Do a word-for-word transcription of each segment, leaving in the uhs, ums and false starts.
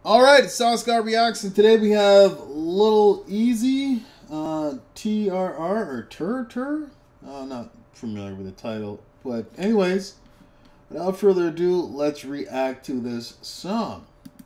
Alright, it's Sauce God Reacts, and today we have Little Easy, uh, T R R, or Tur Tur? Uh, not familiar with the title, but anyways, without further ado, let's react to this song.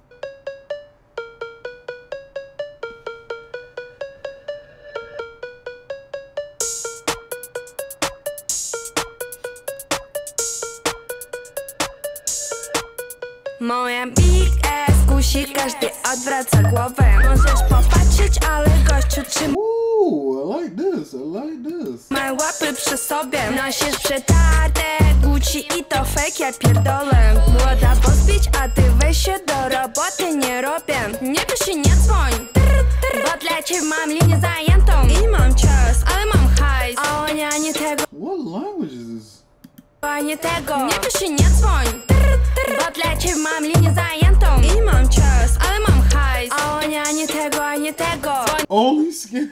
Moja Big S kusi, każdy odwraca głowę. Możesz popatrzeć, ale gościu trzyma. Ooh, I like this, I like this. Ma łapy przy sobie, nosisz przetarte Gucci i to fake, ja pierdolę. Młoda pozbić, a ty weź się do roboty, nie robię. Nie pisz i nie dzwoń, bo dla ciebie mam linię zajętą. I mam czas, ale mam hajs, a oni ani tego. What language is this? Ani tego, nie pisz i nie dzwoń, bo dla ciebie mam linię zajętą. I mam czas, ale mam hajs, a oni ani tego, ani tego. Only scam.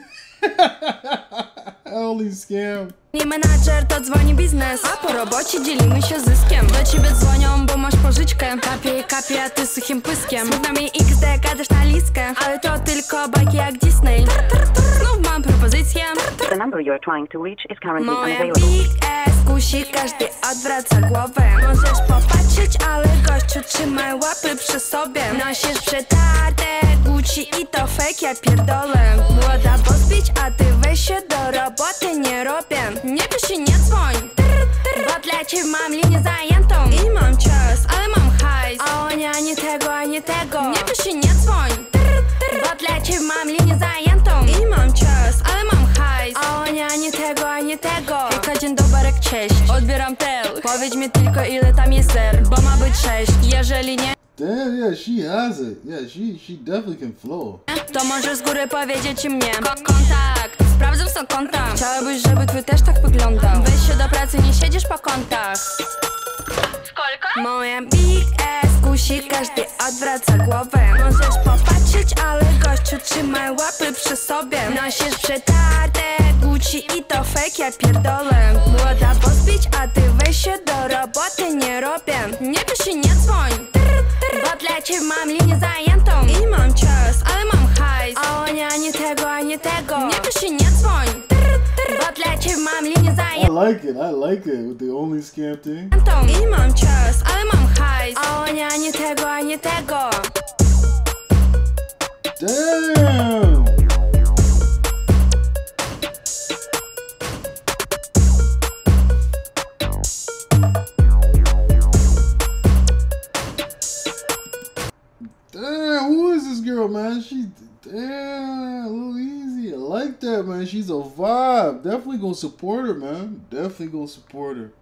Only scam. Nie menadżer, to dzwoni biznes, a po robocie dzielimy się zyskiem. Do ciebie dzwonią, bo masz pożyczkę. Kapie i kapie, a ty suchym pyskiem. Smutno mi X D, gadasz na listkę, ale to tylko bajki jak Disney. Znów mam propozycję. The number you are trying to reach is currently Moja unavailable. Big S kusi, każdy odwraca głowę. Możesz popatrzeć, ale gościu trzymaj łapy przy sobie. Nosisz przetarte Gucci i to fake, ja pierdolę. Młoda pozbić, a ty weź się do roboty, nie robię. Nie pisz i nie dzwoń, bo dla ciebie mam linię zajętą. I mam czas, ale mam hajs, a oni ani tego, ani tego. Nie pisz i nie dzwoń, bo dla ciebie mam linię zajętą. I mam czas, ale mam hajs, a oni ani tego, ani tego. Hejka, dzień dobry, cześć, odbieram tel. Powiedz mi tylko, ile tam jest zer, bo ma być sześć. Jeżeli nie, Damn, yeah, she has it. Yeah, she she definitely can flow. to możesz z góry powiedzieć mnie. Ko kontakt, sprawdzam są konta. Chciałabyś, żeby twój też tak wyglądał. Weź się do pracy, nie siedzisz po kątach. Skolka? Moja Big S kusi, każdy odwraca głowę. Możesz popatrzeć, ale gościu trzymaj łapy przy sobie. Nosisz przetarte Gucci i to fake, ja pierdolę. Młoda pozbić, a ty weź się do roboty, nie robię. Nie pisz i nie dzwoń, bo dla ciebie mam linię zajętą. I mam czas, ale mam hajs, a oni ani tego, ani tego. Nie pisz i nie dzwoń, bo dla ciebie mam linię I zajętą. like it. I like it with the only scam thing. I mam czas, ale mam hajs, a oni ani tego, ani tego. Damn. Damn, who is this girl, man? She, damn, Little Easy. I like that, man. She's a vibe. Definitely gonna support her, man. Definitely gonna support her.